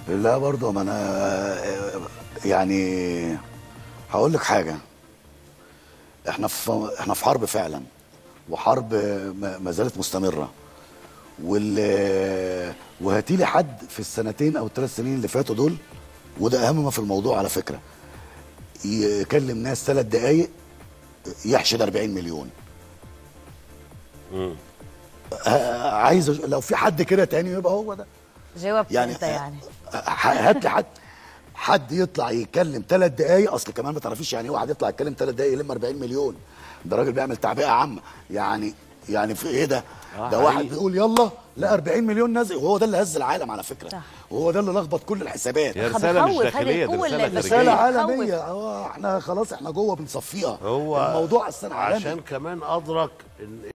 لا برضه ما انا يعني هقول لك حاجه. احنا في حرب فعلا، وحرب ما زالت مستمره. وهاتي لي حد في السنتين او الثلاث سنين اللي فاتوا دول، وده اهم ما في الموضوع على فكره، يكلم ناس 3 دقايق يحشد 40 مليون. عايز لو في حد كده تاني يبقى هو ده. جاوبت يعني انت يعني. هات لي حد يطلع يتكلم 3 دقايق. اصل كمان ما تعرفيش يعني ايه واحد يطلع يتكلم 3 دقايق يلم 40 مليون. ده راجل بيعمل تعبئه عامه يعني في ايه ده؟ ده واحد بيقول يلا لا 40 مليون نازل، وهو ده اللي هز العالم على فكره. صح. وهو ده اللي لخبط كل الحسابات. هي رساله مش داخليه، دي رساله رساله خارجيه. عالميه. احنا خلاص احنا جوه بنصفيها. هو الموضوع اصلا عالمي. عشان كمان ادرك ان